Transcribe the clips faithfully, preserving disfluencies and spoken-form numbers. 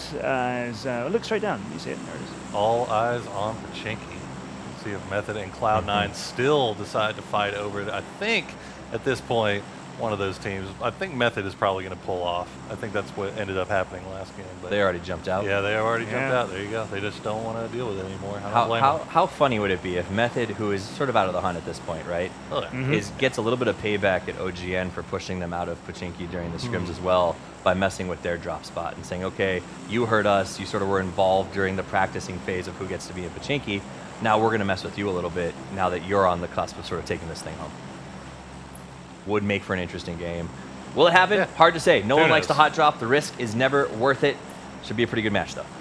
as uh, look straight down. You see it? There it is. All eyes on Pochinki. See if Method and Cloud nine still decide to fight over it. I think at this point, one of those teams, I think Method is probably going to pull off. I think that's what ended up happening last game. But they already jumped out. Yeah, they already yeah. jumped out. There you go. They just don't want to deal with it anymore. I don't how, blame how, them. how funny would it be if Method, who is sort of out of the hunt at this point, right, Oh, yeah. Mm-hmm. is gets a little bit of payback at O G N for pushing them out of Pochinki during the scrims mm. as well by messing with their drop spot and saying, okay, you hurt us, you sort of were involved during the practicing phase of who gets to be in Pochinki. Now we're going to mess with you a little bit now that you're on the cusp of sort of taking this thing home. Would make for an interesting game. Will it happen? Yeah. Hard to say. No Who one likes knows? to hot drop. The risk is never worth it. Should be a pretty good match, though.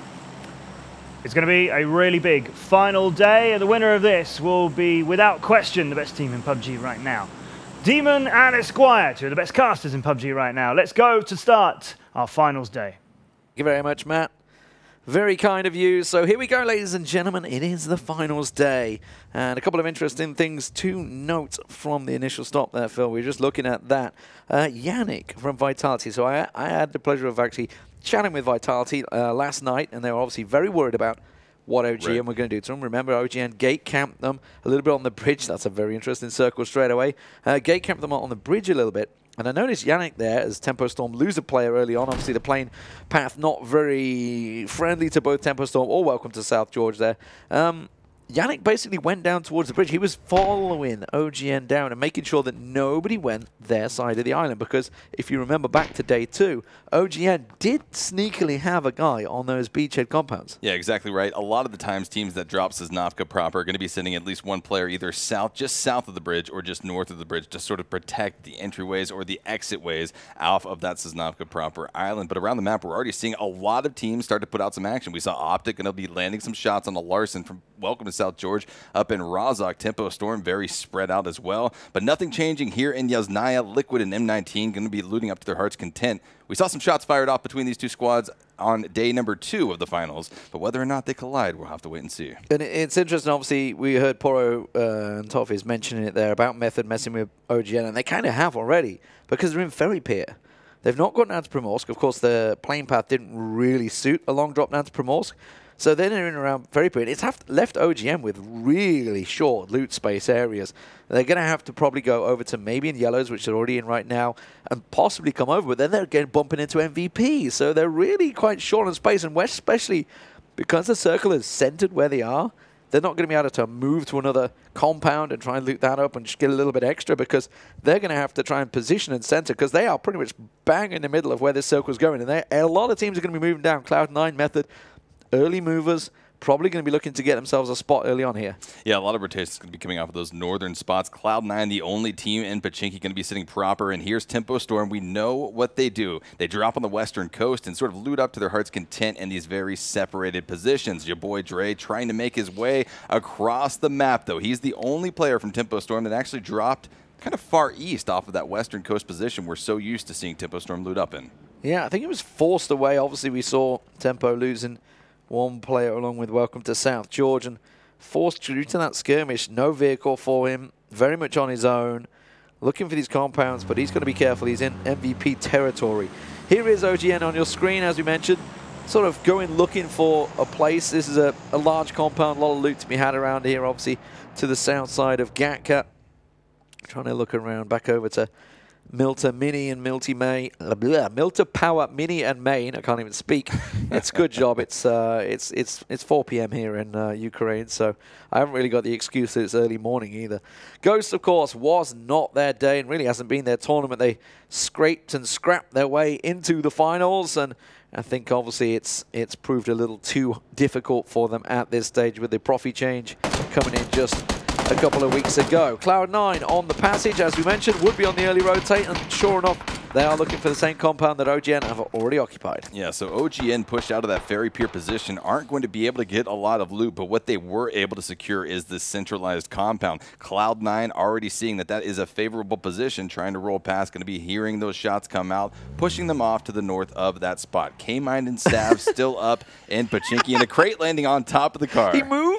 It's going to be a really big final day, and the winner of this will be, without question, the best team in P U B G right now. Demon and Esquire, two of the best casters in P U B G right now. Let's go to start our finals day. Thank you very much, Matt. Very kind of you. So here we go, ladies and gentlemen. It is the finals day. And a couple of interesting things to note from the initial stop there, Phil. We were just looking at that. Uh, Yannick from Vitality. So I, I had the pleasure of actually chatting with Vitality uh, last night, and they were obviously very worried about what O G N right. were going to do to them. Remember, O G N gate camped them a little bit on the bridge. That's a very interesting circle straight away. Uh, gate camped them on the bridge a little bit. And I noticed Yannick there as Tempo Storm lose a player early on. Obviously, the plane path not very friendly to both Tempo Storm or Welcome to South George there. Um, Yannick basically went down towards the bridge. He was following O G N down and making sure that nobody went their side of the island. Because if you remember back to day two, O G N did sneakily have a guy on those beachhead compounds. Yeah, exactly right. A lot of the times, teams that drop Sosnovka proper are going to be sending at least one player either south, just south of the bridge, or just north of the bridge to sort of protect the entryways or the exit ways off of that Sosnovka proper island. But around the map, we're already seeing a lot of teams start to put out some action. We saw Optic going to be landing some shots on the Larson from Welcome to South George up in Razak. Tempo Storm very spread out as well. But nothing changing here in Yasnaya. Liquid and M nineteen going to be looting up to their heart's content. We saw some shots fired off between these two squads on day number two of the finals, but whether or not they collide, we'll have to wait and see. And it's interesting, obviously, we heard Poro uh, and Toffees mentioning it there about Method messing with O G N, and they kind of have already, because they're in Ferry Pier. They've not gotten down to Primorsk. Of course, the plane path didn't really suit a long drop down to Primorsk. So then they're in around Ferry Pier. It's have left O G M with really short loot space areas. They're going to have to probably go over to maybe in Yellows, which they're already in right now, and possibly come over. But then they're again bumping into M V P. So they're really quite short on space. And West, especially because the circle is centered where they are, they're not going to be able to move to another compound and try and loot that up and just get a little bit extra, because they're going to have to try and position and center, because they are pretty much bang in the middle of where this circle is going. And they, a lot of teams are going to be moving down. Cloud nine, Method, early movers, probably going to be looking to get themselves a spot early on here. Yeah, a lot of rotations going to be coming off of those northern spots. Cloud nine, the only team in Pochinki going to be sitting proper. And here's Tempo Storm. We know what they do. They drop on the western coast and sort of loot up to their heart's content in these very separated positions. Your boy Dre trying to make his way across the map, though. He's the only player from Tempo Storm that actually dropped kind of far east off of that western coast position we're so used to seeing Tempo Storm loot up in. Yeah, I think it was forced away. Obviously, we saw Tempo losing one player along with Welcome to South George, and forced due to that skirmish. No vehicle for him, very much on his own, looking for these compounds, but he's going to be careful. He's in M V P territory. Here is O G N on your screen, as we mentioned, sort of going looking for a place. This is a, a large compound, a lot of loot to be had around here, obviously, to the south side of Gatka. Trying to look around, back over to Milta Mini and Milty May, blah, blah, Milta Power Mini and Main. I can't even speak. It's a good job. It's uh, it's it's it's four P M here in uh, Ukraine, so I haven't really got the excuse that it's early morning either. Ghost, of course, was not their day and really hasn't been their tournament. They scraped and scrapped their way into the finals, and I think obviously it's it's proved a little too difficult for them at this stage with the Profi change coming in just a couple of weeks ago. Cloud nine on the passage, as we mentioned, would be on the early rotate, and sure enough, they are looking for the same compound that O G N have already occupied. Yeah, so O G N pushed out of that Ferry Pier position, aren't going to be able to get a lot of loot, but what they were able to secure is this centralized compound. Cloud nine already seeing that that is a favorable position, trying to roll past, going to be hearing those shots come out, pushing them off to the north of that spot. K-Mind and Stav still up in Pochinki, and a crate landing on top of the car. He moved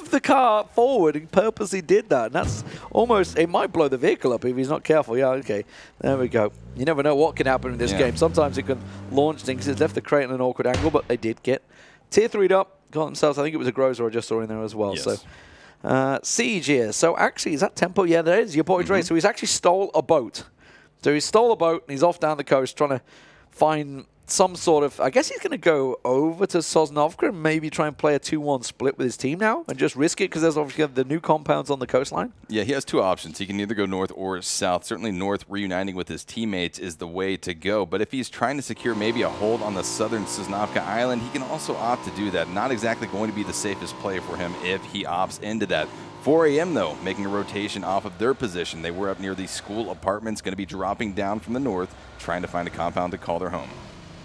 moved the car forward and purposely did that. And that's almost, it might blow the vehicle up if he's not careful. Yeah, okay. There we go. You never know what can happen in this yeah. game. Sometimes it can launch things. It's left the crate in an awkward angle, but they did get tier three'd up, got themselves, I think it was a Grozer I just saw in there as well. Yes. So uh, Siege here. So actually, is that Tempo? Yeah, there is. Your boy Dre. Mm-hmm. So he's actually stole a boat. So he stole a boat and he's off down the coast trying to find some sort of, I guess he's going to go over to Sosnovka and maybe try and play a two one split with his team now and just risk it because there's obviously the new compounds on the coastline. Yeah, he has two options. He can either go north or south. Certainly north, reuniting with his teammates is the way to go. But if he's trying to secure maybe a hold on the southern Sosnovka Island, he can also opt to do that. Not exactly going to be the safest play for him if he opts into that. four A M though, making a rotation off of their position. They were up near the school apartments, going to be dropping down from the north, trying to find a compound to call their home.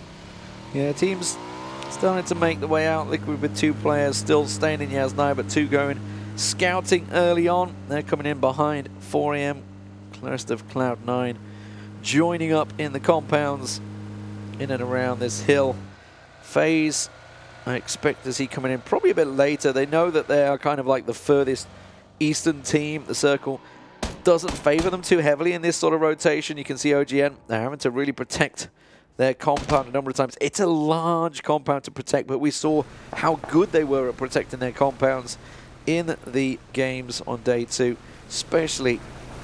Yeah, teams starting to make the way out. Liquid with two players still staying in Yasnaya, but two going scouting early on. They're coming in behind four A M. Rest of Cloud nine joining up in the compounds in and around this hill. FaZe, I expect to see coming in probably a bit later. They know that they are kind of like the furthest eastern team. The circle doesn't favor them too heavily in this sort of rotation. You can see O G N, they're having to really protect their compound a number of times. It's a large compound to protect, but we saw how good they were at protecting their compounds in the games on day two, especially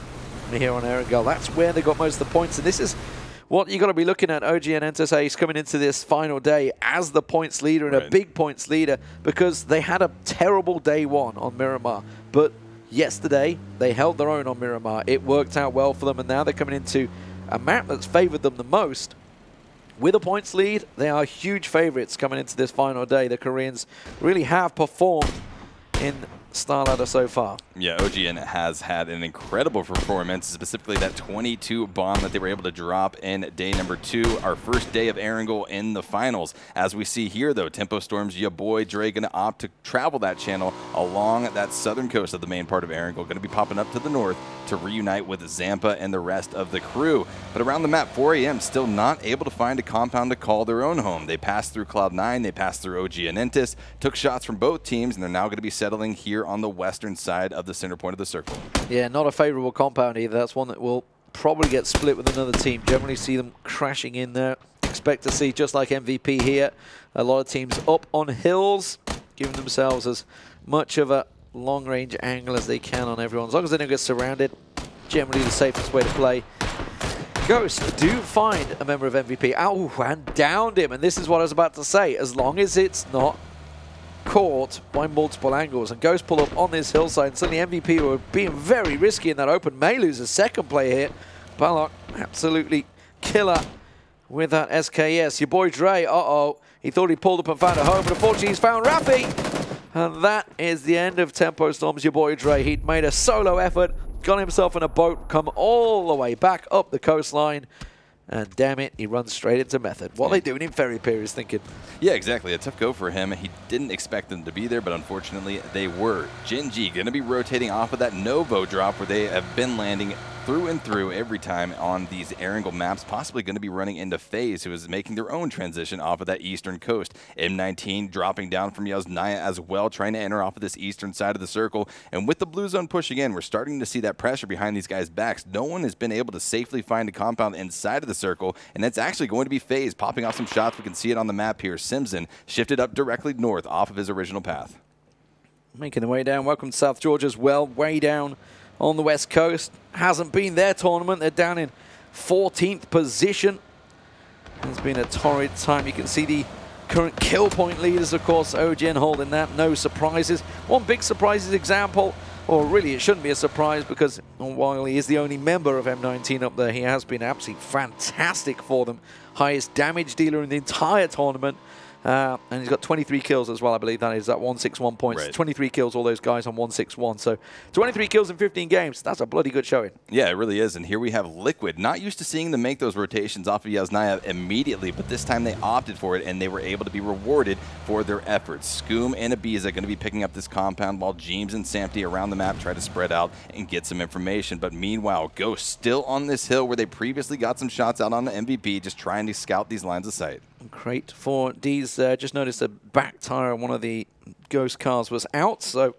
here on Erangel. That's where they got most of the points, and this is what you got to be looking at. O G N Entus Ace coming into this final day as the points leader and right. a big points leader because they had a terrible day one on Miramar, but yesterday they held their own on Miramar. It worked out well for them, and now they're coming into a map that's favored them the most. With a points lead, they are huge favorites coming into this final day. The Koreans really have performed in StarLadder so far. Yeah, O G N has had an incredible performance, specifically that twenty-two bomb that they were able to drop in day number two, our first day of Erangel in the finals. As we see here, though, Tempo Storm's ya boy Dre going to opt to travel that channel along that southern coast of the main part of Erangel, going to be popping up to the north to reunite with Zampa and the rest of the crew. But around the map, four A M still not able to find a compound to call their own home. They passed through Cloud nine, they passed through O G N Entus, took shots from both teams, and they're now going to be settling here on the western side of the center point of the circle. Yeah, not a favorable compound either. That's one that will probably get split with another team. Generally see them crashing in there. Expect to see, just like M V P here, a lot of teams up on hills, giving themselves as much of a long-range angle as they can on everyone. As long as they don't get surrounded, generally the safest way to play. Ghost do find a member of M V P. Oh, and downed him. And this is what I was about to say. As long as it's not caught by multiple angles, and Ghost pull up on this hillside, and suddenly M V P were being very risky in that open. May lose a second play here. Balok, absolutely killer with that S K S. Your boy Dre, uh-oh. He thought he pulled up and found a home, but unfortunately he's found Rafi. And that is the end of Tempo Storm's your boy Dre. He'd made a solo effort, got himself in a boat, come all the way back up the coastline, and damn it, he runs straight into Method. What are they doing in Ferry Pier is thinking. Yeah, exactly. A tough go for him. He didn't expect them to be there, but unfortunately they were. Gen G going to be rotating off of that Novo drop where they have been landing through and through every time on these Erangel maps, possibly going to be running into FaZe, who is making their own transition off of that eastern coast. M nineteen dropping down from Yasnaya as well, trying to enter off of this eastern side of the circle. And with the blue zone pushing in, we're starting to see that pressure behind these guys' backs. No one has been able to safely find a compound inside of the circle, and that's actually going to be FaZe popping off some shots. We can see it on the map here. Simpson shifted up directly north off of his original path. Making the way down. Welcome to South Georgia as well. Way down on the west coast. Hasn't been their tournament. They're down in fourteenth position. It's been a torrid time. You can see the current kill point leaders, of course, O G N holding that. No surprises. One big surprise example, or really it shouldn't be a surprise, because while he is the only member of M nineteen up there, he has been absolutely fantastic for them. Highest damage dealer in the entire tournament. Uh, and he's got twenty-three kills as well, I believe that is at one sixty-one points. Right. twenty-three kills, all those guys on one sixty-one. So twenty-three kills in fifteen games. That's a bloody good showing. Yeah, it really is. And here we have Liquid. Not used to seeing them make those rotations off of Yasnaya immediately, but this time they opted for it, and they were able to be rewarded for their efforts. Scoom and Ibiza going to be picking up this compound, while James and Samty around the map try to spread out and get some information. But meanwhile, Ghost still on this hill where they previously got some shots out on the M V P, just trying to scout these lines of sight. Great for D's. Uh, just noticed the back tire on one of the Ghost cars was out, so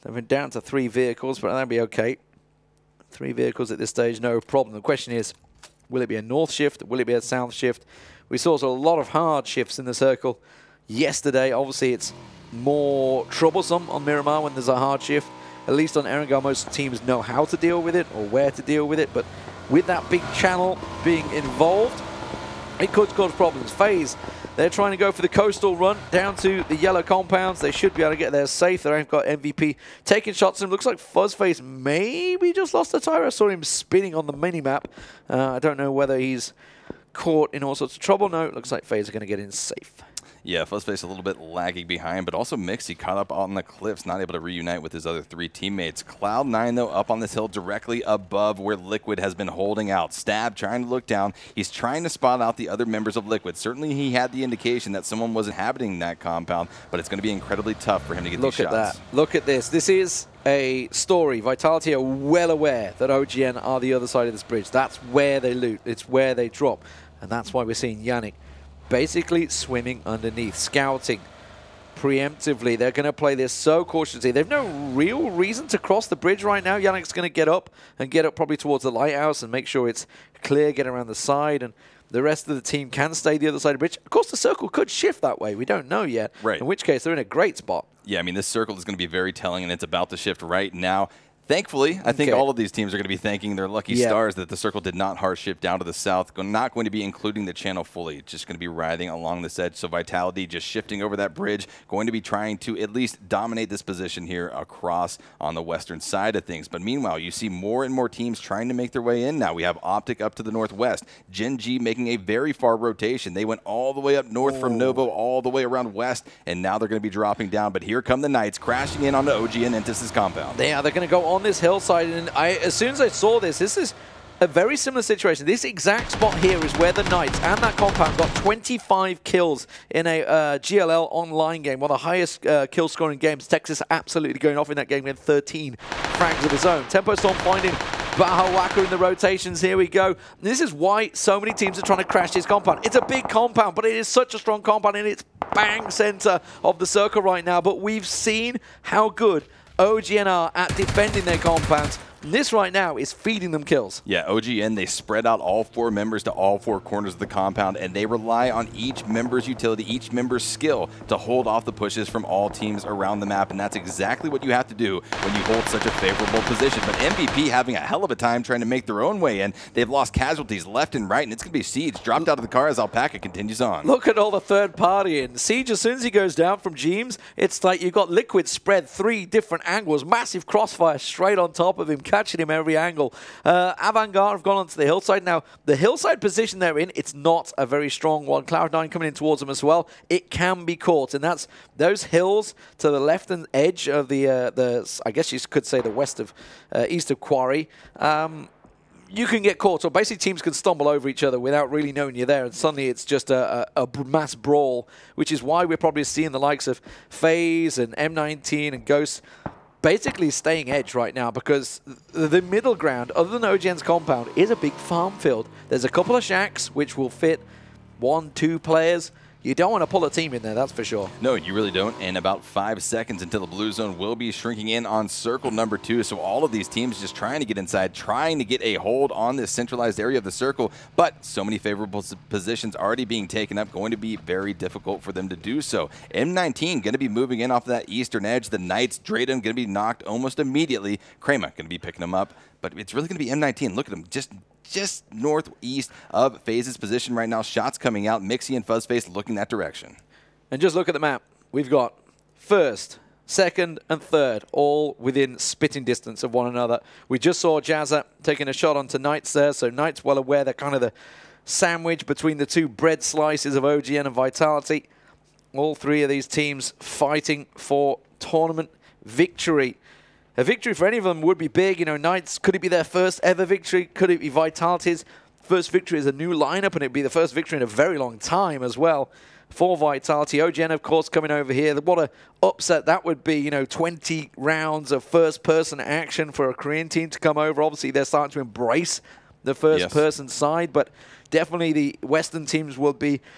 They've been down to three vehicles, but that'll be okay. Three vehicles at this stage, no problem. The question is, will it be a north shift? Will it be a south shift? We saw a lot of hard shifts in the circle yesterday. Obviously, it's more troublesome on Miramar when there's a hard shift. At least on Erangel, most teams know how to deal with it or where to deal with it. But with that big channel being involved, it could cause problems. FaZe, they're trying to go for the coastal run down to the yellow compounds. They should be able to get there safe. They've got M V P taking shots at him. Looks like Fuzzface maybe just lost a tire. I saw him spinning on the mini-map. Uh, I don't know whether he's caught in all sorts of trouble. No, it looks like FaZe are going to get in safe. Yeah, Fuzzface a little bit lagging behind, but also Mixie caught up on the cliffs, not able to reunite with his other three teammates. Cloud nine, though, up on this hill directly above where Liquid has been holding out. Stab trying to look down. He's trying to spot out the other members of Liquid. Certainly he had the indication that someone was inhabiting that compound, but it's going to be incredibly tough for him to get Look these at shots. that. Look at this. This is a story. Vitality are well aware that O G N are the other side of this bridge. That's where they loot. It's where they drop. And that's why we're seeing Yannick basically swimming underneath, scouting preemptively. They're going to play this so cautiously. They've no real reason to cross the bridge right now. Yannick's going to get up and get up probably towards the lighthouse and make sure it's clear, get around the side, and the rest of the team can stay the other side of the bridge. Of course, the circle could shift that way. We don't know yet, Right. in which case they're in a great spot. Yeah, I mean, this circle is going to be very telling, and it's about to shift right now. Thankfully, I think Okay. all of these teams are going to be thanking their lucky Yeah. stars that the circle did not hard shift down to the south. Go- Not going to be including the channel fully. It's just going to be riding along this edge. So Vitality just shifting over that bridge, going to be trying to at least dominate this position here across on the western side of things. But meanwhile, you see more and more teams trying to make their way in now. We have Optic up to the northwest. Gen G making a very far rotation. They went all the way up north from Novo, all the way around west, and now they're going to be dropping down. But here come the Knights crashing in onto O G and Entus's compound. They are. They're going to go on this hillside, and I, as soon as I saw this, this is a very similar situation. This exact spot here is where the Knights and that compound got twenty-five kills in a uh, G L L online game, one of the highest uh, kill scoring games. Texas absolutely going off in that game with thirteen frags of his own. Tempo Storm finding Bahawaka in the rotations. Here we go. This is why so many teams are trying to crash this compound. It's a big compound, but it is such a strong compound, and it's bang center of the circle right now. But we've seen how good O G N are at defending their compounds. And this right now is feeding them kills. Yeah, O G N, they spread out all four members to all four corners of the compound, and they rely on each member's utility, each member's skill to hold off the pushes from all teams around the map, and that's exactly what you have to do when you hold such a favorable position. But M V P having a hell of a time trying to make their own way in. They've lost casualties left and right, and it's going to be Siege dropped out of the car as Alpaca continues on. Look at all the third party in. Siege, as soon as he goes down from Jeems, it's like you've got Liquid spread three different angles, massive crossfire straight on top of him, catching him every angle. Uh, Avantgarde have gone onto the hillside. Now, the hillside position they're in, it's not a very strong one. Cloud nine coming in towards them as well. It can be caught, and that's those hills to the left and edge of the, uh, the I guess you could say the west of, uh, east of Quarry. Um, you can get caught. So basically teams can stumble over each other without really knowing you're there, and suddenly it's just a, a, a mass brawl, which is why we're probably seeing the likes of FaZe and M nineteen and Ghost basically staying edge right now, because the middle ground, other than O G N's compound, is a big farm field. There's a couple of shacks which will fit one, two players. You don't want to pull a team in there, that's for sure. No, you really don't. And about five seconds until the blue zone will be shrinking in on circle number two. So all of these teams just trying to get inside, trying to get a hold on this centralized area of the circle. But so many favorable positions already being taken up, going to be very difficult for them to do so. M nineteen going to be moving in off of that eastern edge. The Knights, Drayden going to be knocked almost immediately. Krema going to be picking them up. But it's really going to be M nineteen. Look at them, just just northeast of FaZe's position right now. Shots coming out. Mixie and Fuzzface looking that direction. And just look at the map. We've got first, second, and third, all within spitting distance of one another. We just saw Jazza taking a shot onto Knights there, so Knights well aware they're kind of the sandwich between the two bread slices of O G N and Vitality. All three of these teams fighting for tournament victory. A victory for any of them would be big. You know, Knights, could it be their first ever victory? Could it be Vitality's first victory as a new lineup? And it'd be the first victory in a very long time as well for Vitality. O G N, of course, coming over here. What a upset that would be. You know, twenty rounds of first-person action for a Korean team to come over. Obviously, they're starting to embrace the first-person Yes. side, but definitely the Western teams will be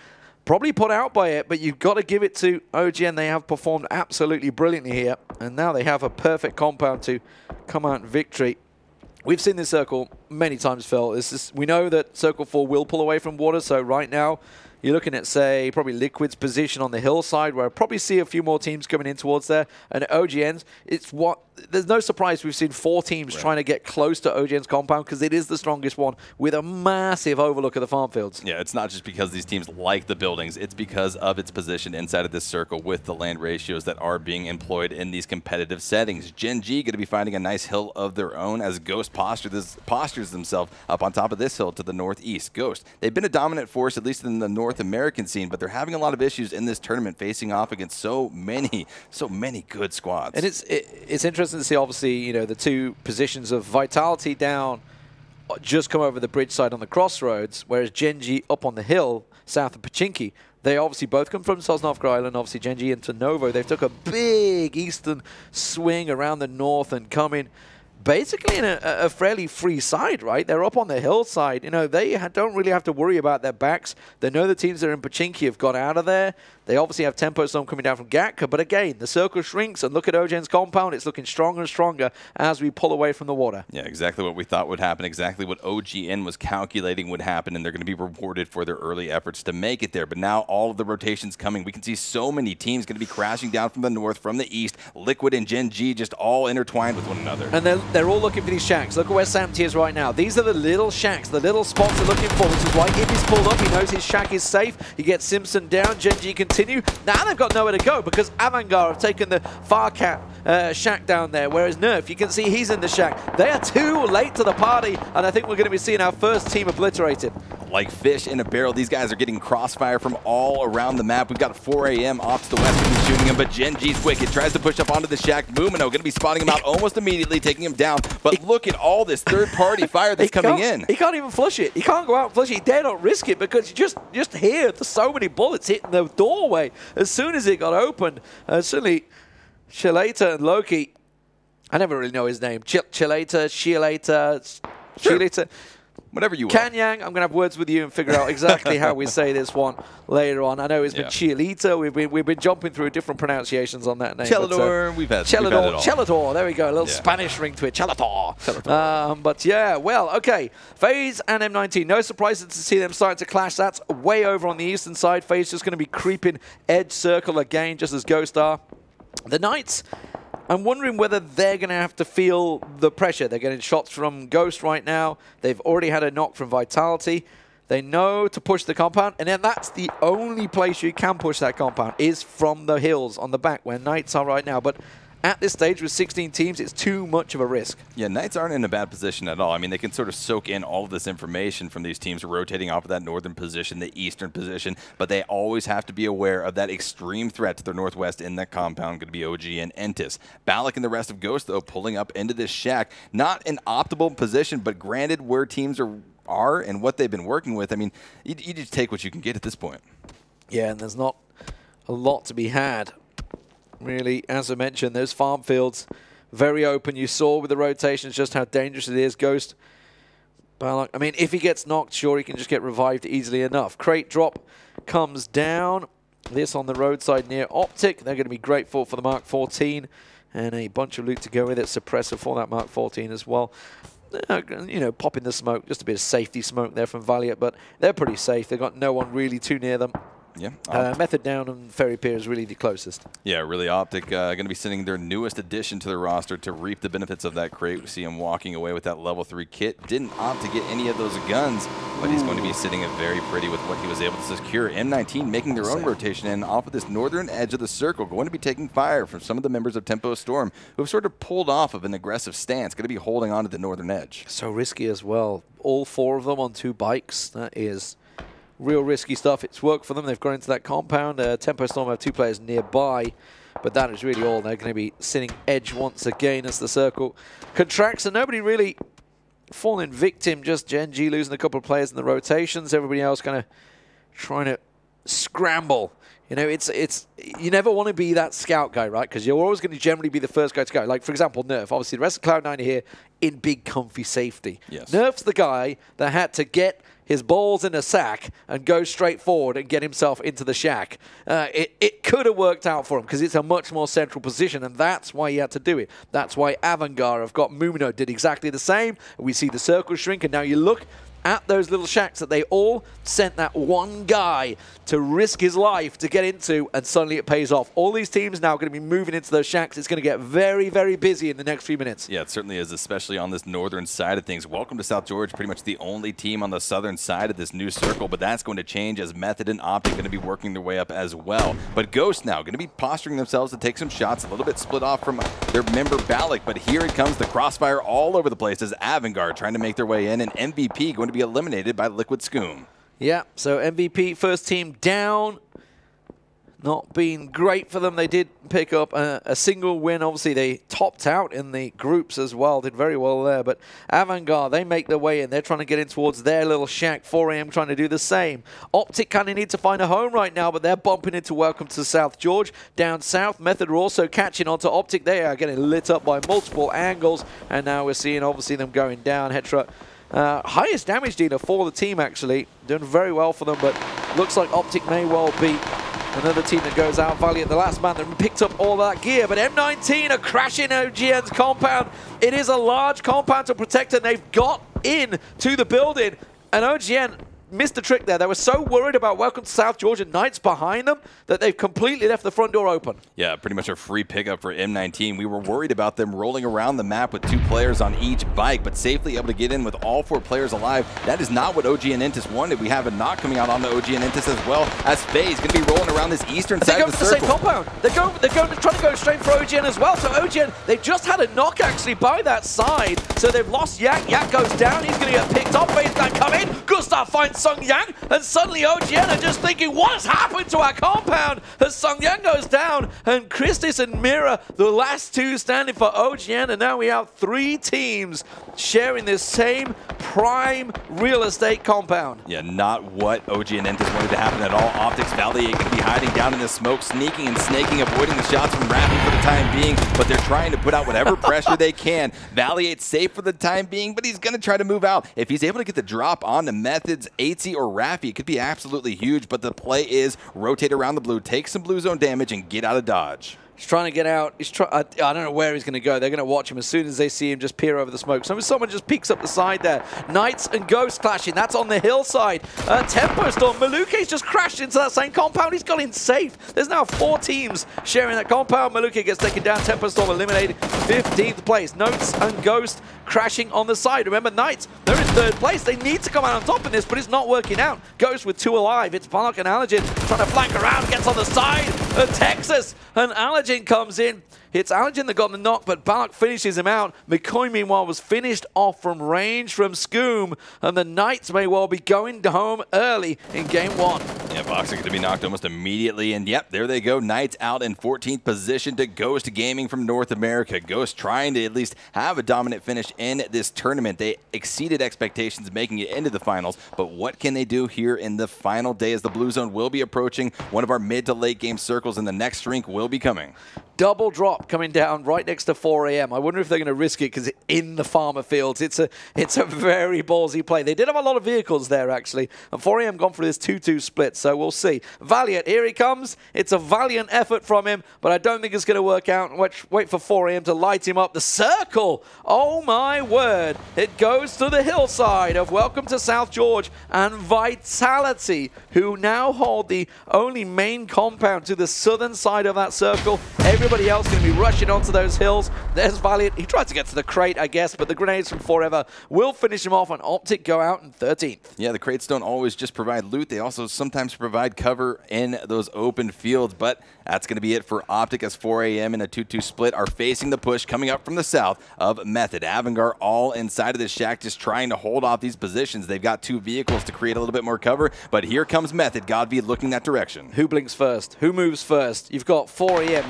probably put out by it, but you've got to give it to O G N. They have performed absolutely brilliantly here, and now they have a perfect compound to come out in victory. We've seen this circle many times, Phil. This is, we know that Circle four will pull away from water, so right now you're looking at, say, probably Liquid's position on the hillside, where I probably see a few more teams coming in towards there. And O G N's, it's what there's no surprise we've seen four teams right. trying to get close to O G N's compound because it is the strongest one with a massive overlook of the farm fields. Yeah, it's not just because these teams like the buildings. It's because of its position inside of this circle with the land ratios that are being employed in these competitive settings. Gen G going to be finding a nice hill of their own as Ghost posture this, postures themselves up on top of this hill to the northeast. Ghost, they've been a dominant force, at least in the North American scene, but they're having a lot of issues in this tournament facing off against so many, so many good squads. And it's, it, it's interesting to see, obviously, you know, the two positions of Vitality down just come over the bridge side on the crossroads, whereas Gen G up on the hill south of Pochinki. They obviously both come from Sosnovka Island. Obviously, Gen G into Novo. They've took a big eastern swing around the north and come in basically in a, a fairly free side, right? They're up on the hillside. You know, they ha don't really have to worry about their backs. They know the teams that are in Pochinki have got out of there. They obviously have Tempo Storm coming down from Gatka, but again, the circle shrinks, and look at O G N's compound. It's looking stronger and stronger as we pull away from the water. Yeah, exactly what we thought would happen, exactly what O G N was calculating would happen, and they're going to be rewarded for their early efforts to make it there. But now all of the rotations coming. We can see so many teams going to be crashing down from the north, from the east. Liquid and Gen G just all intertwined with one another. And they're, they're all looking for these shacks. Look at where Samty is right now. These are the little shacks, the little spots they're looking for, which is why if he's pulled up, he knows his shack is safe. He gets Simpson down. Gen G continue. Now they've got nowhere to go because Avangar have taken the Farcat uh, shack down there, whereas Nerf, you can see he's in the shack. They are too late to the party, and I think we're going to be seeing our first team obliterated. Like fish in a barrel, these guys are getting crossfire from all around the map. We've got a four A M off to the west, and shooting him, but Gen G's wicked. Tries to push up onto the shack. Mumino going to be spotting him out almost immediately, taking him down. But he, look at all this third-party fire that's coming in. He can't even flush it. He can't go out and flush it. He dare not risk it because you just, just hear there's so many bullets hitting the doorway as soon as it got opened. Uh, certainly, Chilata and Loki, I never really know his name. Ch Chilata, Chilata, sure. Chilata. Whatever you want. Kanyang, I'm going to have words with you and figure out exactly how we say this one later on. I know it's been yeah. Chielita. We've been, we've been jumping through different pronunciations on that name. Chelador, uh, we've had Chelador, we've had it all. Chelador, there we go. A little yeah. Spanish ring to it. Chelador. Chelador. Um, but yeah, well, okay. FaZe and M nineteen. No surprises to see them starting to clash. That's way over on the eastern side. FaZe just going to be creeping edge circle again, just as Ghost are. The Knights, I'm wondering whether they're going to have to feel the pressure. They're getting shots from Ghost right now. They've already had a knock from Vitality. They know to push the compound, and then that's the only place you can push that compound is from the hills on the back where Knights are right now. But at this stage with sixteen teams, it's too much of a risk. Yeah, Knights aren't in a bad position at all. I mean, they can sort of soak in all of this information from these teams rotating off of that northern position, the eastern position, but they always have to be aware of that extreme threat to their northwest in that compound, going to be O G and Entis. Balak and the rest of Ghost, though, pulling up into this shack. Not an optimal position, but granted where teams are, are and what they've been working with, I mean, you, you just take what you can get at this point. Yeah, and there's not a lot to be had. Really, as I mentioned, those farm fields very open. You saw with the rotations just how dangerous it is. Ghost, Balak, I mean, if he gets knocked, sure, he can just get revived easily enough. Crate drop comes down. This on the roadside near Optic. They're going to be grateful for the Mark fourteen and a bunch of loot to go with it. Suppressor for that Mark fourteen as well. Uh, you know, popping the smoke, just a bit of safety smoke there from Valiant, but they're pretty safe. They've got no one really too near them. Yeah, uh, Method down and Ferry Pier is really the closest. Yeah, really Optic uh, going to be sending their newest addition to the roster to reap the benefits of that crate. We see him walking away with that level three kit. Didn't opt to get any of those guns, but he's going to be sitting it very pretty with what he was able to secure. M nineteen making their own rotation in off of this northern edge of the circle, going to be taking fire from some of the members of Tempo Storm who have sort of pulled off of an aggressive stance, going to be holding on to the northern edge. So risky as well. All four of them on two bikes. That is real risky stuff. It's worked for them. They've gone into that compound. Uh, Tempo Storm have two players nearby, but that is really all. They're going to be sitting edge once again as the circle contracts, and nobody really falling victim. Just Gen G losing a couple of players in the rotations. Everybody else kind of trying to scramble You know, it's it's you never want to be that scout guy, right? Because you're always going to generally be the first guy to go. Like, for example, Nerf. Obviously, the rest of Cloud nine are here in big, comfy safety. Yes. Nerf's the guy that had to get his balls in a sack and go straight forward and get himself into the shack. Uh, it it could have worked out for him because it's a much more central position, and that's why he had to do it. That's why Avangar have got Mumino did exactly the same. We see the circle shrink, and now you look at those little shacks that they all sent that one guy to risk his life to get into, and suddenly it pays off. All these teams now are going to be moving into those shacks. It's going to get very, very busy in the next few minutes. Yeah, it certainly is, especially on this northern side of things. Welcome to South George, pretty much the only team on the southern side of this new circle, but that's going to change as Method and Optic going to be working their way up as well. But Ghost now going to be posturing themselves to take some shots, a little bit split off from their member Balak, but here it comes, the crossfire all over the place as Avangar trying to make their way in, and M V P going to be eliminated by Liquid Scoom. Yeah, so M V P, first team down. Not been great for them. They did pick up a, a single win. Obviously, they topped out in the groups as well. Did very well there. But Avangar, they make their way in. They're trying to get in towards their little shack. four A M trying to do the same. Optic kind of need to find a home right now, but they're bumping into Welcome to South George. Down south, Method are also catching onto Optic. They are getting lit up by multiple angles. And now we're seeing, obviously, them going down. Hetra, uh, highest damage dealer for the team, actually. Doing very well for them, but looks like Optic may well be another team that goes out. Valiant, the last man that picked up all that gear. But M nineteen are crashing O G N's compound. It is a large compound to protect, and they've got in to the building. And O G N missed the trick there. They were so worried about Welcome to South George and Knights behind them that they've completely left the front door open. Yeah, pretty much a free pickup for M nineteen. We were worried about them rolling around the map with two players on each bike, but safely able to get in with all four players alive. That is not what O G N Entus wanted. We have a knock coming out on the O G N Entus as well, as FaZe going to be rolling around this eastern They side go of the for the circle. same compound. They're going, they're going, trying to go straight for O G N as well. So O G N, they've just had a knock actually by that side. So they've lost Yak. Yak goes down. He's going to get picked up. FaZe can come in. Gustav finds Sung Yang, and suddenly O G N are just thinking, what has happened to our compound? As Sung Yang goes down, and Christis and Mira, the last two standing for O G N, and now we have three teams sharing this same prime real estate compound. Yeah, not what O G N Entus wanted to happen at all. Optics Valiant going to be hiding down in the smoke, sneaking and snaking, avoiding the shots from Rafi for the time being, but they're trying to put out whatever pressure they can. Valiant's safe for the time being, but he's going to try to move out. If he's able to get the drop on the Methods, Atesy, or Rafi, it could be absolutely huge, but the play is rotate around the blue, take some blue zone damage, and get out of dodge. He's trying to get out. He's try I, I don't know where he's going to go. They're going to watch him as soon as they see him just peer over the smoke. So someone just peeks up the side there. Knights and Ghosts clashing. That's on the hillside. Uh, Tempo Storm. Maluke's just crashed into that same compound. He's got in safe. There's now four teams sharing that compound. Maluke gets taken down. Tempo Storm eliminated. fifteenth place. Notes and Ghost crashing on the side. Remember, Knights, they're in third place. They need to come out on top in this, but it's not working out. Ghost with two alive. It's Balak and Allergen trying to flank around. Gets on the side of Texas. And Allergen comes in. It's Allergen that got the knock, but Balak finishes him out. McCoy, meanwhile, was finished off from range from Scoom, and the Knights may well be going home early in game one. Yeah, Boxer going to be knocked almost immediately, and yep, there they go. Knights out in fourteenth position to Ghost Gaming from North America. Ghost trying to at least have a dominant finish in this tournament. They exceeded expectations, making it into the finals, but what can they do here in the final day as the Blue Zone will be approaching one of our mid to late game circles, and the next rink will be coming. Double drop coming down right next to four A M. I wonder if they're going to risk it because it's in the farmer fields. It's a it's a very ballsy play. They did have a lot of vehicles there, actually. And four A M gone for this two two split, so we'll see. Valiant, here he comes. It's a valiant effort from him, but I don't think it's going to work out. Wait, wait for four A M to light him up. The circle, oh my word. It goes to the hillside of Welcome to South George and Vitality, who now hold the only main compound to the southern side of that circle. Everybody else going to be rushing onto those hills. There's Valiant. He tried to get to the crate, I guess, but the grenades from Forever will finish him off, and Optic go out in thirteenth. Yeah, the crates don't always just provide loot. They also sometimes provide cover in those open fields, but that's going to be it for Optic as four A M in a two two split are facing the push coming up from the south of Method. Avangar all inside of this shack just trying to hold off these positions. They've got two vehicles to create a little bit more cover, but here comes Method. Godby looking that direction. Who blinks first? Who moves first? You've got four A M, you've got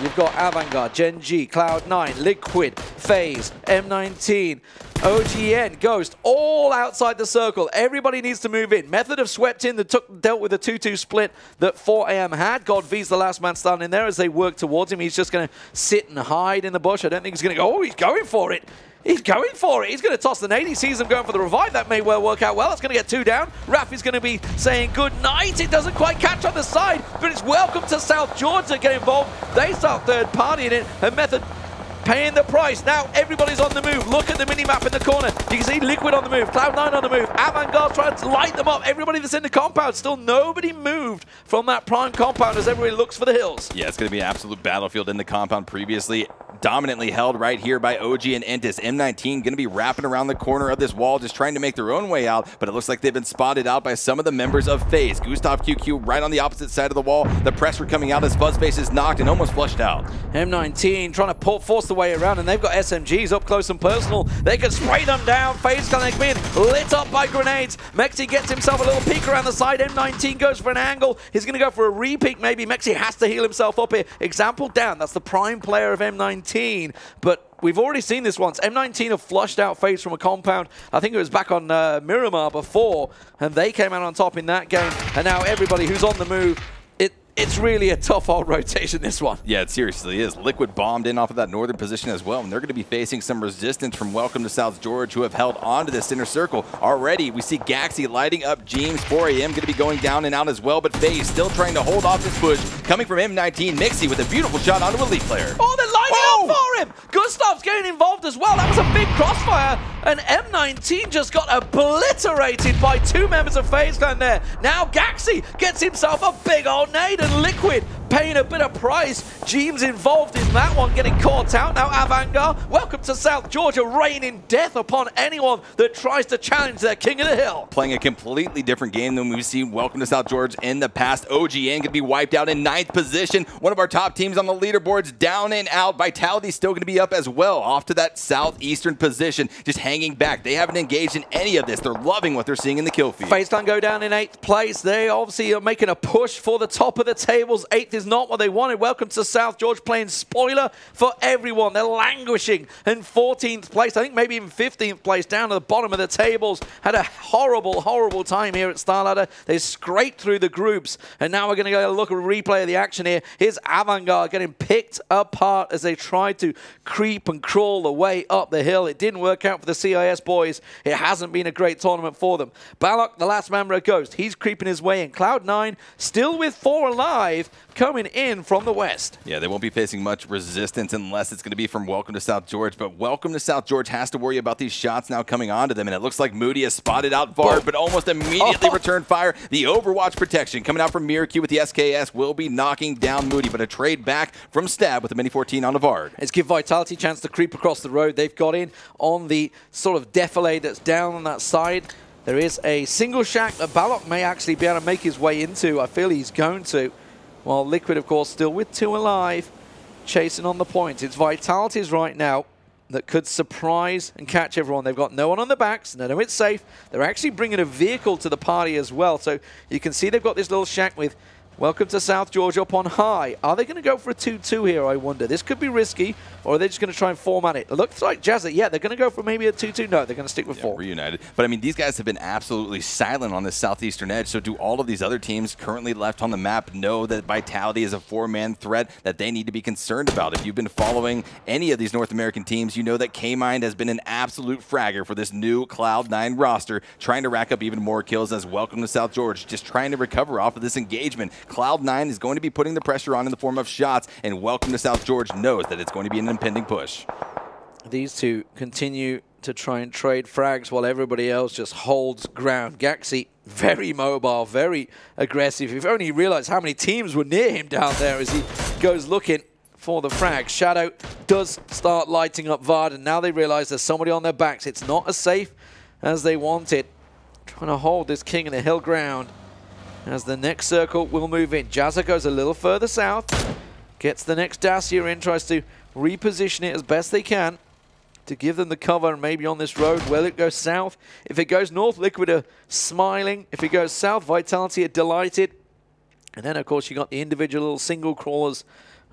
Avangard, Gen G, Cloud nine, Liquid, FaZe, M nineteen, O G N, Ghost, all outside the circle. Everybody needs to move in. Method have swept in, that took, dealt with the two two split that four A M had. godV's the last man standing there as they work towards him. He's just going to sit and hide in the bush. I don't think he's going to go, oh, he's going for it. He's going for it. He's going to toss the nade. He sees them going for the revive. That may well work out well. It's going to get two down. Raph is going to be saying good night. It doesn't quite catch on the side, but it's welcome to South Georgia to get involved. They start third partying it, and Method paying the price. Now everybody's on the move. Look at the mini-map in the corner. You can see Liquid on the move, Cloud nine on the move, Avangard trying to light them up. Everybody that's in the compound, still nobody moved from that prime compound as everybody looks for the hills. Yeah, it's going to be an absolute battlefield in the compound previously. Dominantly held right here by O G and Entus. M nineteen going to be wrapping around the corner of this wall, just trying to make their own way out, but it looks like they've been spotted out by some of the members of FaZe. Gustav Q Q right on the opposite side of the wall. The pressure coming out as Fuzzface is knocked and almost flushed out. M nineteen trying to pull, force the way around, and they've got S M Gs up close and personal. They can spray them down. FaZe kind of being lit up by grenades. Mexi gets himself a little peek around the side. M nineteen goes for an angle. He's going to go for a re-peek maybe. Mexi has to heal himself up here. Example down. That's the prime player of M nineteen. But we've already seen this once. M nineteen have flushed out FaZe from a compound. I think it was back on uh, Miramar before, and they came out on top in that game. And now everybody who's on the move, it it's really a tough old rotation, this one. Yeah, it seriously is. Liquid bombed in off of that northern position as well, and they're going to be facing some resistance from Welcome to South George, who have held on to this center circle. Already, we see Gaxi lighting up James. four A M going to be going down and out as well, but FaZe still trying to hold off this push. Coming from M nineteen, Mixi with a beautiful shot onto Elite player. Oh, they're lining Whoa! up for him! Gustav's getting involved as well. That was a big crossfire, and M nineteen just got obliterated by two members of FaZe Clan there. Now Gaxi gets himself a big old nade, and Liquid paying a bit of price. James involved in that one, getting caught out. Now Avangard, welcome to South Georgia, raining death upon anyone that tries to challenge their king of the hill. Playing a completely different game than we've seen Welcome to South George in the past. O G N going to be wiped out in ninth position. One of our top teams on the leaderboards down and out. Vitality still going to be up as well, off to that southeastern position, just hanging back. They haven't engaged in any of this. They're loving what they're seeing in the kill feed. FaZe Clan go down in eighth place. They obviously are making a push for the top of the tables. Eighth is not what they wanted. Welcome to South George, playing spoiler for everyone. They're languishing in fourteenth place. I think maybe even fifteenth place, down to the bottom of the tables. Had a horrible, horrible time here at StarLadder. They scraped through the groups, and now we're going to go look at a replay of the action here. Here's Avangard getting picked apart as they tried to creep and crawl the way up the hill. It didn't work out for the C I S boys. It hasn't been a great tournament for them. Balok, the last member of Ghost, he's creeping his way in. Cloud nine, still with four alive, coming in from the west. Yeah, they won't be facing much resistance unless it's going to be from Welcome to South George, but Welcome to South George has to worry about these shots now coming onto them, and it looks like Moody has spotted out Vard, but almost immediately oh. returned fire. The Overwatch protection coming out from Miracle with the S K S will be knocking down Moody, but a trade back from Stab with the Mini fourteen on the Vard. Let's give Vitality a chance to creep across the road. They've got in on the sort of defilade that's down on that side. There is a single shack that Balok may actually be able to make his way into. I feel he's going to. While Liquid, of course, still with two alive, chasing on the point. It's Vitality's right now that could surprise and catch everyone. They've got no one on the backs. They know it's safe. They're actually bringing a vehicle to the party as well. So you can see they've got this little shack with Welcome to South Georgia up on high. Are they going to go for a two two here, I wonder? This could be risky, or are they just going to try and format it? It looks like Jazza, yeah, they're going to go for maybe a two two. No, they're going to stick with yeah, four. Reunited. But, I mean, these guys have been absolutely silent on this southeastern edge, so do all of these other teams currently left on the map know that Vitality is a four-man threat that they need to be concerned about? If you've been following any of these North American teams, you know that K-Mind has been an absolute fragger for this new Cloud nine roster, trying to rack up even more kills as Welcome to South George, just trying to recover off of this engagement. Cloud nine is going to be putting the pressure on in the form of shots, and Welcome to South George knows that it's going to be an impending push. These two continue to try and trade frags while everybody else just holds ground. Gaxi, very mobile, very aggressive. If only you realize how many teams were near him down there as he goes looking for the frag. Shadow does start lighting up Vard, and now they realize there's somebody on their backs. It's not as safe as they want it. Trying to hold this king in the hill ground as the next circle will move in. Jazza goes a little further south, gets the next Dacia in, tries to reposition it as best they can to give them the cover, maybe on this road. Will it go south? If it goes north, Liquid are smiling. If it goes south, Vitality are delighted. And then, of course, you got the individual little single crawlers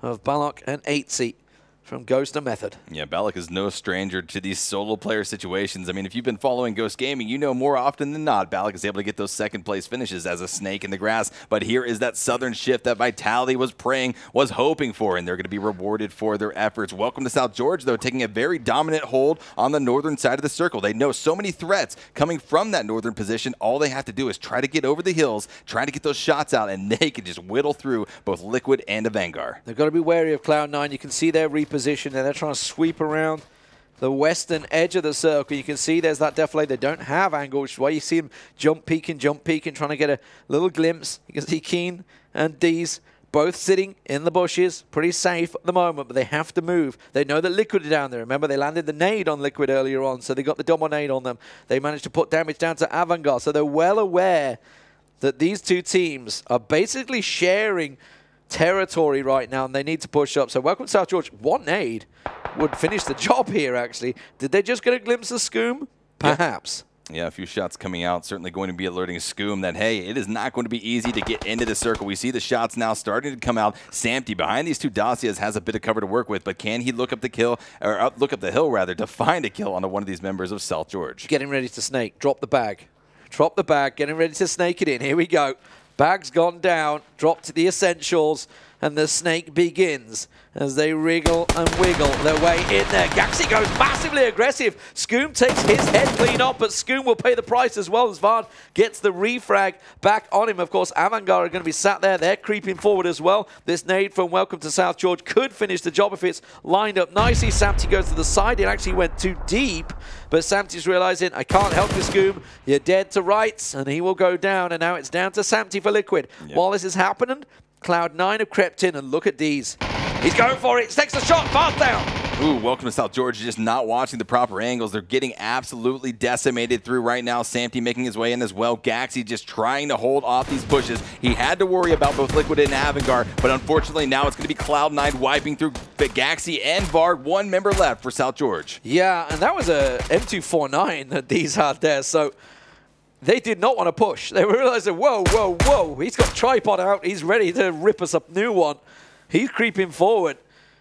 of Balak and Eitzi from Ghost and Method. Yeah, Balak is no stranger to these solo player situations. I mean, if you've been following Ghost Gaming, you know more often than not, Balak is able to get those second place finishes as a snake in the grass. But here is that Southern shift that Vitality was praying, was hoping for, and they're going to be rewarded for their efforts. Welcome to South George, though, taking a very dominant hold on the northern side of the circle. They know so many threats coming from that northern position. All they have to do is try to get over the hills, try to get those shots out, and they can just whittle through both Liquid and a Vanguard. They've got to be wary of Cloud nine. You can see their reposition, and they're trying to sweep around the western edge of the circle. You can see there's that defilade. They don't have angle, which is why you see them jump peeking, jump peeking, trying to get a little glimpse. You can see Keen and Deez both sitting in the bushes, pretty safe at the moment, but they have to move. They know that Liquid are down there. Remember, they landed the nade on Liquid earlier on, so they got the double nade on them. They managed to put damage down to Avangard, so they're well aware that these two teams are basically sharing territory right now, and they need to push up. So welcome to South George. One nade would finish the job here, actually. Did they just get a glimpse of Scoom? Perhaps. Yeah. yeah, a few shots coming out, certainly going to be alerting Scoom that, hey, it is not going to be easy to get into the circle. We see the shots now starting to come out. Samty behind these two Dacias has a bit of cover to work with, but can he look up the kill, or up, look up the hill, rather, to find a kill on one of these members of South George? Getting ready to snake. Drop the bag. Drop the bag. Getting ready to snake it in. Here we go. Bag's gone down, dropped the essentials, and the snake begins as they wriggle and wiggle their way in there. Gaxi goes massively aggressive. Scoom takes his head clean off, but Scoom will pay the price as well as Vard gets the refrag back on him. Of course, Avangard are going to be sat there. They're creeping forward as well. This nade from Welcome to South George could finish the job if it's lined up nicely. Samty goes to the side. It actually went too deep, but Samty's realizing, I can't help you, Scoom. You're dead to rights, and he will go down, and now it's down to Samty for Liquid. Yep. While this is happening, Cloud nine have crept in, and look at Deez. He's going for it. Takes the shot. Fast down. Ooh, Welcome to South George, just not watching the proper angles. They're getting absolutely decimated through right now. Samty making his way in as well. Gaxi just trying to hold off these pushes. He had to worry about both Liquid and Avangard, but unfortunately now it's going to be Cloud nine wiping through Gaxi and Vard. One member left for South George. Yeah, and that was a M two forty-nine that Deez had there, so they did not want to push. They realized that, whoa, whoa, whoa, he's got tripod out. He's ready to rip us a new one. He's creeping forward.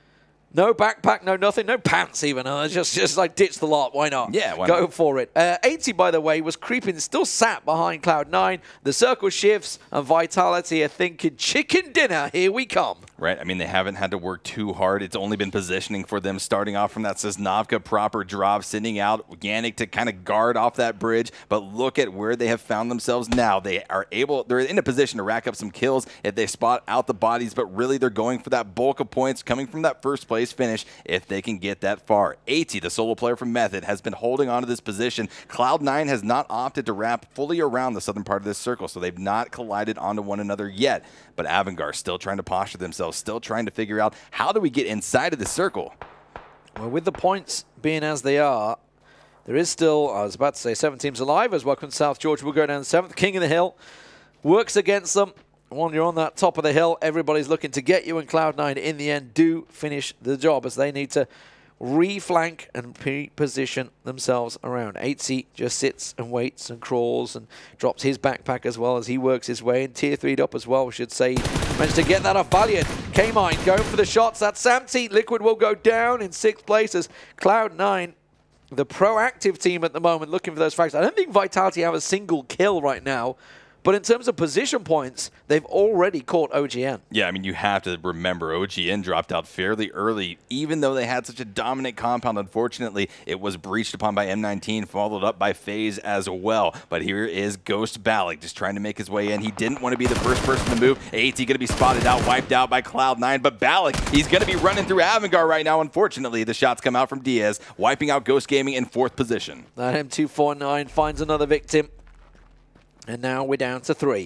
No backpack, no nothing, no pants even. Uh, just, just like ditch the lot. Why not? Yeah, why Go not? for it. Uh, Eitzi, by the way, was creeping, still sat behind Cloud nine. The circle shifts, and Vitality are thinking, chicken dinner, here we come. Right, I mean, they haven't had to work too hard. It's only been positioning for them, starting off from that Sosnovka proper drop, sending out Organic to kind of guard off that bridge. But look at where they have found themselves now. They are able, they're in a position to rack up some kills if they spot out the bodies, but really they're going for that bulk of points coming from that first place finish if they can get that far. Eitzi, the solo player from Method, has been holding on to this position. Cloud nine has not opted to wrap fully around the southern part of this circle, so they've not collided onto one another yet. But Avangard still trying to posture themselves, still trying to figure out how do we get inside of the circle. Well, with the points being as they are, there is still, I was about to say, seven teams alive as Welcome to South George will go down seventh. King of the Hill works against them. When you're on that top of the hill, everybody's looking to get you, and Cloud nine in the end do finish the job as they need to reflank and reposition themselves around. Eitzi just sits and waits and crawls and drops his backpack as well as he works his way in. Tier three'd up as well, we should say. Managed to get that off Valiant. K-Mine going for the shots. That's Samty. Liquid will go down in sixth place as Cloud nine, the proactive team at the moment, looking for those frags. I don't think Vitality have a single kill right now. But in terms of position points, they've already caught O G N. Yeah, I mean, you have to remember O G N dropped out fairly early. Even though they had such a dominant compound, unfortunately, it was breached upon by M nineteen, followed up by FaZe as well. But here is Ghost Balak just trying to make his way in. He didn't want to be the first person to move. Eitzi going to be spotted out, wiped out by Cloud nine. But Balak, he's going to be running through Avangard right now. Unfortunately, the shots come out from Diaz, wiping out Ghost Gaming in fourth position. That M two forty-nine finds another victim. And now we're down to three.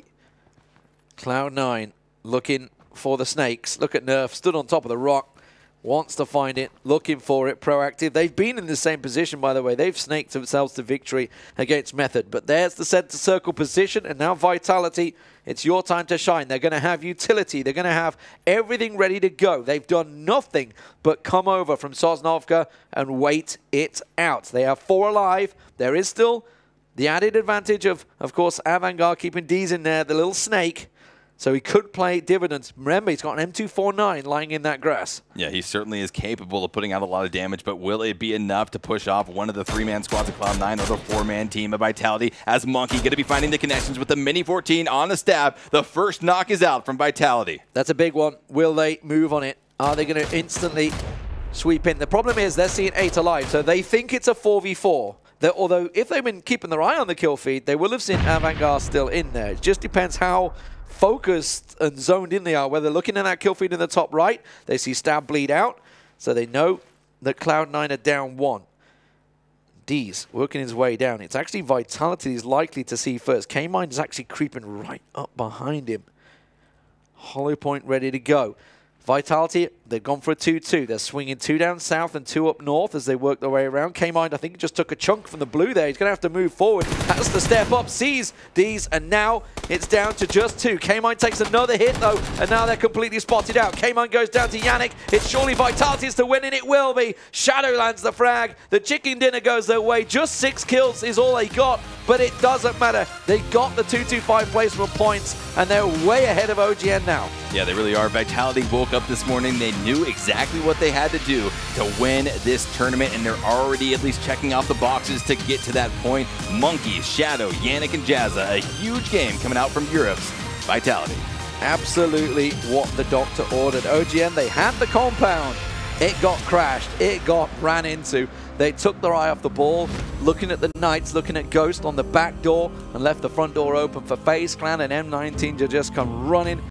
Cloud nine looking for the snakes. Look at Nerf, stood on top of the rock, wants to find it, looking for it, proactive. They've been in the same position, by the way. They've snaked themselves to victory against Method. But there's the center circle position, and now Vitality, it's your time to shine. They're going to have utility. They're going to have everything ready to go. They've done nothing but come over from Sosnovka and wait it out. They have four alive. There is still the added advantage of, of course, Avangard keeping Deez in there, the little snake. So he could play dividends. Remember, he's got an M two forty-nine lying in that grass. Yeah, he certainly is capable of putting out a lot of damage, but will it be enough to push off one of the three-man squads of Cloud nine or the four-man team of Vitality, as Monkey going to be finding the connections with the Mini fourteen on the stab. The first knock is out from Vitality. That's a big one. Will they move on it? Are they going to instantly sweep in? The problem is they're seeing eight alive, so they think it's a four v four. That although if they've been keeping their eye on the kill feed, they will have seen Avantgarde still in there. It just depends how focused and zoned in they are. Whether looking at that kill feed in the top right, they see Stab bleed out, so they know that Cloud nine are down one. D's working his way down. It's actually Vitality he's likely to see first. K-Mind is actually creeping right up behind him. Hollow Point ready to go. Vitality, they've gone for a two two. They're swinging two down south and two up north as they work their way around. K-Mind, I think, just took a chunk from the blue there. He's going to have to move forward. Has to step up, sees D's, and now it's down to just two. K-Mind takes another hit, though, and now they're completely spotted out. K-Mind goes down to Yannick. It's surely Vitality's to win, and it will be. Shadow lands the frag. The chicken dinner goes their way. Just six kills is all they got, but it doesn't matter. They got the two two five placement points, and they're way ahead of O G N now. Yeah, they really are. Vitality woke up this morning. They knew exactly what they had to do to win this tournament, and they're already at least checking off the boxes to get to that point. Monkey, Shadow, Yannick, and Jazza. A huge game coming out from Europe's Vitality. Absolutely what the doctor ordered. O G N, they had the compound. It got crashed. It got ran into. They took their eye off the ball, looking at the Knights, looking at Ghost on the back door, and left the front door open for FaZe Clan, and M nineteen to just come running